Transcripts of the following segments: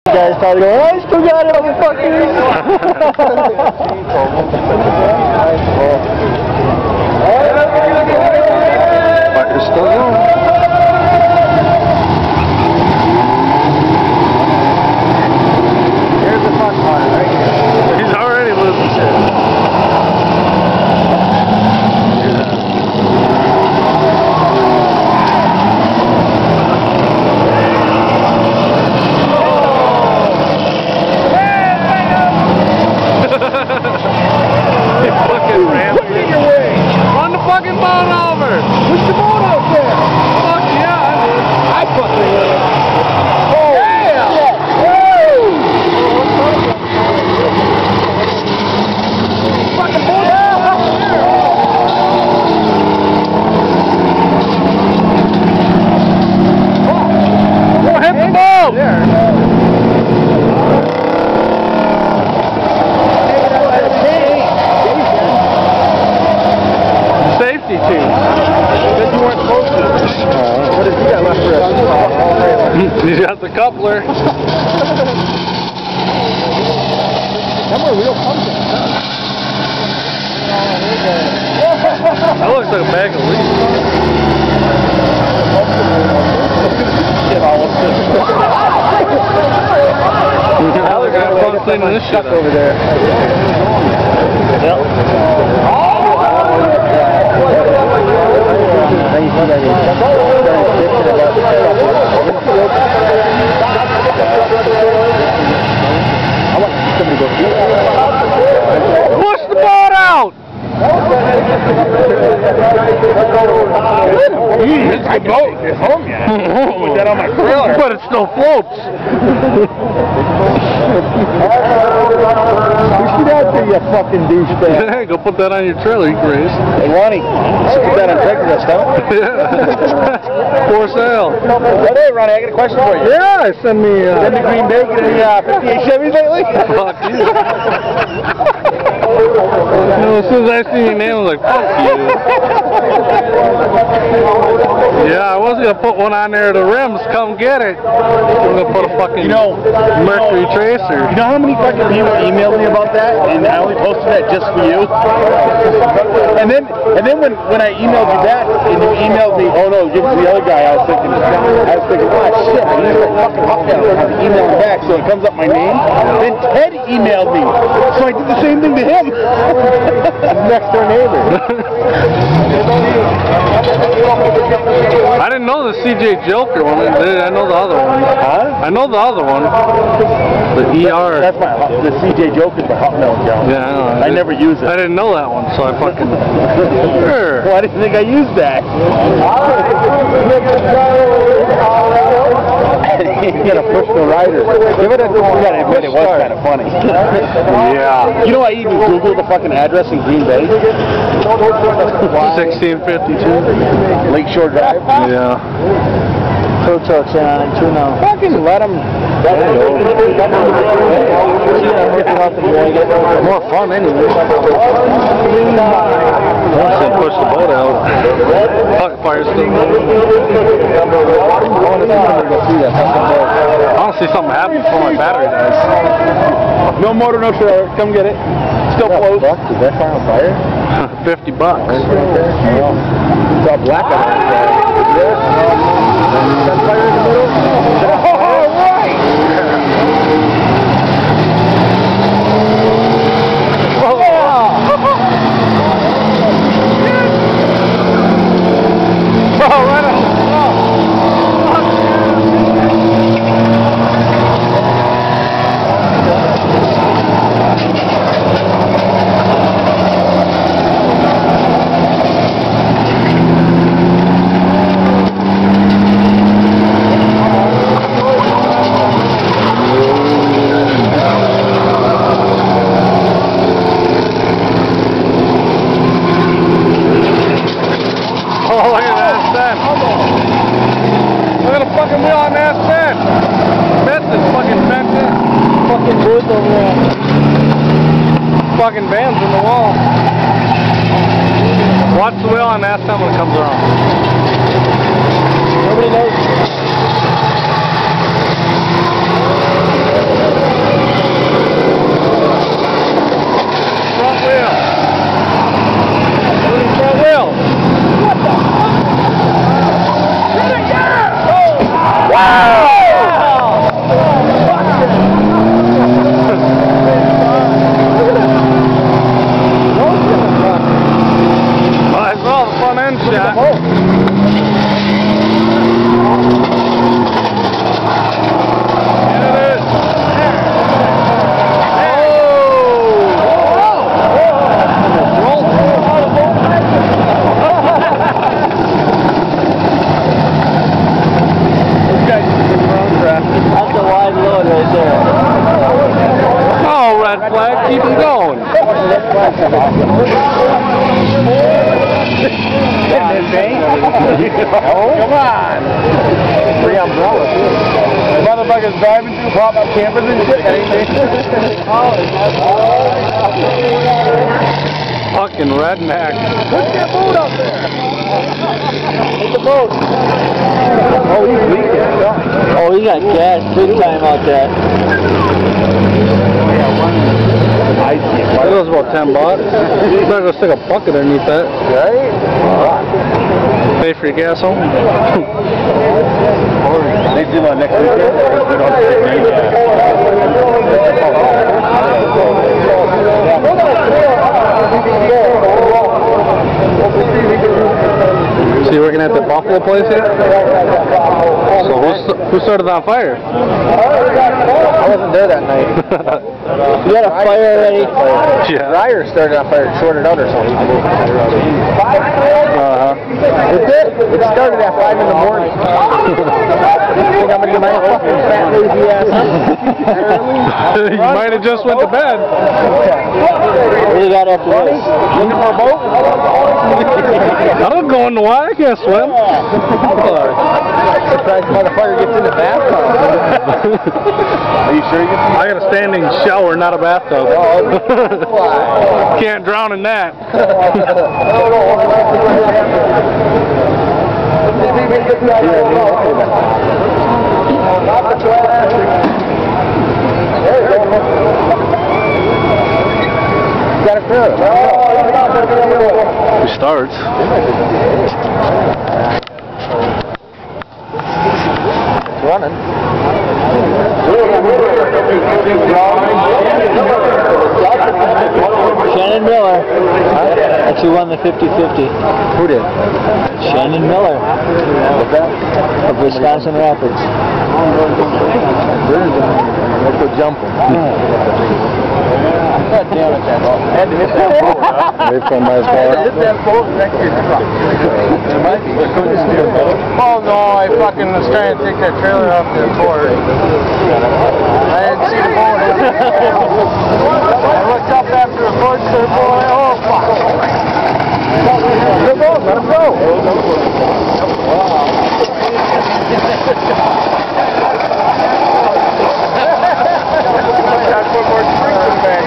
guys probably go, I still got it, motherfuckers. Fucker's still going. Here's the fun part right here. He's already losing shit. Run the fucking boat over! Push the boat out there! Fuck yeah, I did. I fucking will. Oh, yeah! Woo! Fucking boat out! Go hit the boat! Safety too. Said you weren't supposed to. What have you got left for us? He's got the coupler. Them were real pumpkins, huh? That looks like a bag of leaves. Now they're gonna have fun cleaning this shit over there. Yep. Push the boat out! It's the boat. It's home yet. Put that on my trailer. But it still floats. Push it out there, you fucking douchebag. Yeah, go put that on your trailer, you can race. Hey, Lonnie, should put that on Craigslist, huh? Yeah. For sale. Hey, Ronnie, I got a question for you. Yeah, send me Send the Green Bay getting the 58 Chevys lately? Fuck you. You know, as soon as I see your name, I was like, fuck you. Yeah, I was going to put one on there, the rims, come get it. I'm going to put a fucking Mercury Tracer. You know how many fucking people emailed me about that, and I only posted that just for you? And then when I emailed you back, and you emailed me, oh no, give it to the other guy, I was thinking, oh shit, I used that fucking hotmail, I have to email him back, so it comes up my name. Then Ted emailed me, so I did the same thing to him. Next door neighbor. I didn't know the CJ Joker one. I know the other one. Huh? I know the other one. The ER. That's the CJ Joker's my hotmail account. Yeah, I know. I never use it. I didn't know that one, so I fucking... Sure. Why didn't you think I used that? You gotta push the rider. Give it a you gotta admit it was kind of funny. Yeah. You know I even Googled the fucking address in Green Bay? 1652. Lakeshore Drive? Yeah. Tow trucks in on it too now. Fucking let them. More fun anyway. Once they push the boat out, puck fire's still moving. I want to see something happen before my battery dies. No motor, no trailer. Come get it. Still floats. Is that car on fire? $50. It's all black on it. Yeah. That fire in the middle? Oh, right! Oh, right on. Fucking wheel on that bed. That's fucking bent in. Fucking wood over there. Fucking bands in the wall. Watch the wheel on that time when it comes around. Nobody knows. there. Oh, red flag, keep him going. Oh, come on. Free umbrellas. Motherfuckers driving through pop-up campers and shit. Fucking redneck. Put your boat up there. Hit the boat. Oh, he's leaking. Oh, he got gas big time out there. That was about $10. Better go stick a bucket underneath that. Right? Pay for your gas home. They do that next weekend. We don't have So you working at the Buffalo place here? So who started on fire? I wasn't there that night. You had a fire already? Yeah. Ryder started on fire, shorted out or something. That's it. It started at 5 in the morning. Think I'm gonna get my fucking fat lazy ass up? You might have just went to bed. What do you got after this? Looking for a boat? I don't go in the water. I can't swim. Surprised motherfucker gets in the bathtub. Are you sure you get I got a standing shower, not a bathtub. Can't drown in that. Got it through. It starts. It's running. Shannon Miller. Actually won the 50-50. Who did? Shannon Miller. Of Wisconsin Rapids. Let's go jumping. God damn it, that ball. I had to hit that boat. Wait for my I had to hit that boat next to your truck. Oh no, I fucking was trying to take that trailer off the board. I didn't see the boat. I looked up after the board started blowing. Oh fuck. Good boat, let him go. Gotta put more sprinkles back.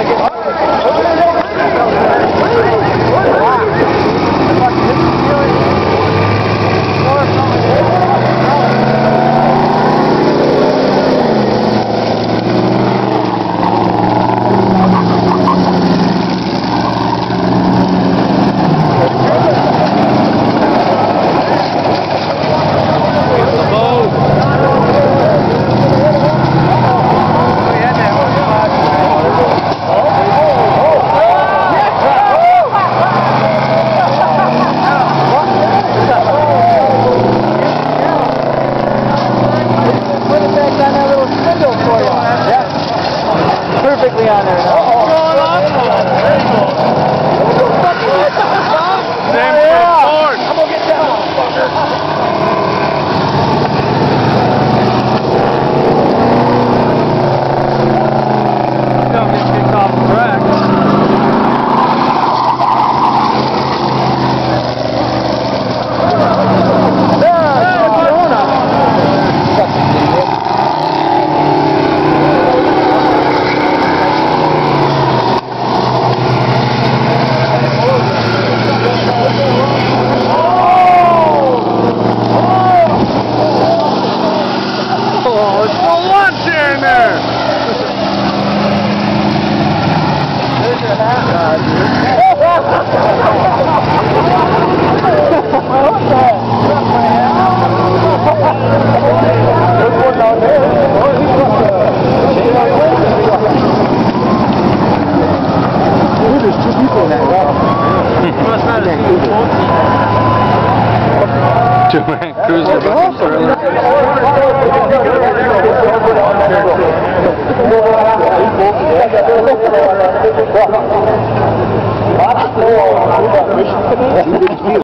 Perfectly on there now. Same board. I'm gonna get that motherfucker. Don't get kicked off the track. There's two people in that water. Two-man cruiser fucking trailer.